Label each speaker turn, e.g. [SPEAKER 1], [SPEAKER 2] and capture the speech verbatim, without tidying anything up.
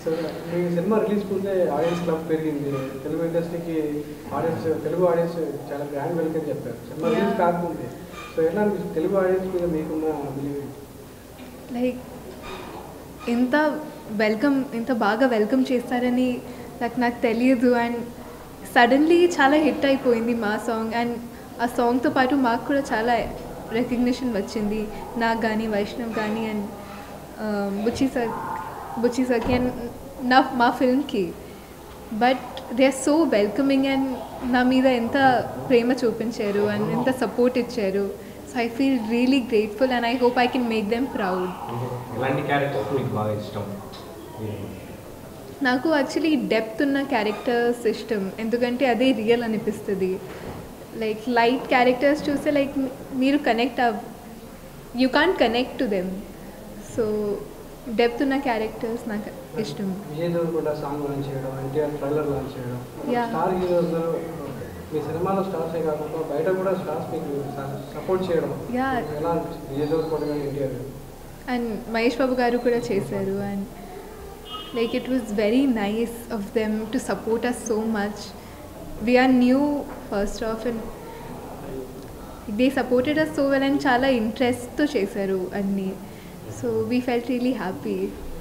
[SPEAKER 1] So మీ cinema release ముందే audience club పెరిగింది, తెలుగు ఇండస్ట్రీకి ఆడియన్స్ తెలుగు ఆడియన్స్ చాలా గ్రాండ్ వెల్కమ్ చెప్పారు సినిమా రిలీజ్ కాకముందే. సో ఎలా తెలుగు ఆడియన్స్ మీద మీకున్న బిలీవ్?
[SPEAKER 2] లైక్ ఇంత వెల్కమ్ ఇంత బాగా వెల్కమ్ చేస్తారని నాకు నాకు తెలియదు. అండ్ సడన్లీ చాలా హిట్ అయిపోయింది మా సాంగ్. అండ్ ఆ సాంగ్తో పాటు మాకు కూడా చాలా రికగ్నిషన్ వచ్చింది, నాకు కానీ వైష్ణవ్ కానీ అండ్ బుచ్చి సార్ బుచ్చి సార్కి అండ్ నా మా ఫిల్మ్కి. But they are so welcoming and నా మీద ఎంత ప్రేమ చూపించారు అండ్ ఎంత సపోర్ట్ ఇచ్చారు. So I feel really grateful and I hope I can make them proud. నాకు యాక్చువల్లీ డెప్త్ ఉన్న క్యారెక్టర్స్ ఇష్టం, ఎందుకంటే అదే రియల్ అనిపిస్తుంది. లైక్ లైట్ క్యారెక్టర్స్ చూస్తే లైక్ మీరు కనెక్ట్ అవ్ you can't connect to them. So depth ఉన్న క్యారెక్టర్స్ నాకు ఇష్టం.
[SPEAKER 1] విజయ్ దేవరకొండ సాంగ్ లాంచ్ చేయడం, ఎన్టీఆర్ ట్రైలర్ లాంచ్ చేయడం, స్టార్ హీరోస్ మీ సినిమాలో స్టార్సే కాకుండా బయట కూడా స్టార్స్ మీకు సపోర్ట్ చేయడం ఎలా అనిపిస్తుంది? విజయ్ దేవరకొండ గారు, ఎన్టీఆర్ గారు
[SPEAKER 2] అండ్ మహేష్ బాబు గారు కూడా చేశారు. And like it was very nice of them to support us so much. We are new first off and they supported us so well and చాలా ఇంట్రెస్ట్తో చేశారు అన్నీ. So we felt really happy.